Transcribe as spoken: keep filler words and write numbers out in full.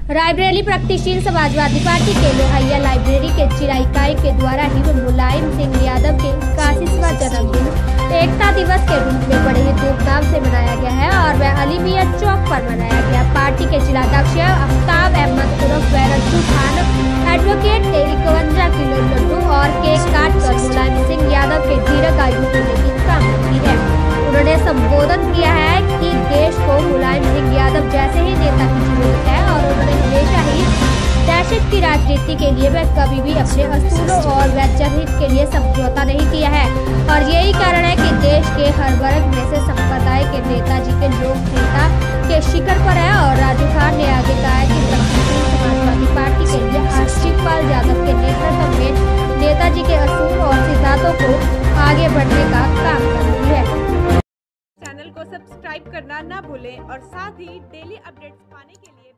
रायबरेली प्रगतिशील समाजवादी पार्टी के लोहिया लाइब्रेरी के जिला इकाई के द्वारा ही मुलायम सिंह यादव के इक्यासीवां जन्मदिन एकता दिवस के रूप में बड़े ही धूमधाम से मनाया गया है और वह अली मियां चौक पर मनाया गया। पार्टी के जिला अध्यक्ष आफ्ताब अहमद उर्फ वैरज्जू खान एडवोकेट ने इक्यावन किलो लड्डू और केक काट कर मुलायम सिंह यादव के दीर्घायु होने की कामना की है। उन्होंने संबोधन किया है कि देश को मुलायम सिंह यादव जैसे ही नेता की जरूरत है और उन्होंने हमेशा ही दहशत की राजनीति के लिए वह कभी भी अपने असूलों और वैचारिक के लिए समझौता नहीं किया है और यही कारण है कि देश के हर वर्ग में से संप्रदाय के नेताजी के लोक नेता के शिखर पर है। और राजू खान ने आगे कहा है कि प्रगतिशील समाजवादी पार्टी के लिए आशीष पाल यादव के नेतृत्व में नेताजी के असूल और सिद्धांतों को आगे बढ़ने का काम कर रही है। चैनल को सब्सक्राइब करना ना भूलें और साथ ही डेली अपडेट्स पाने के लिए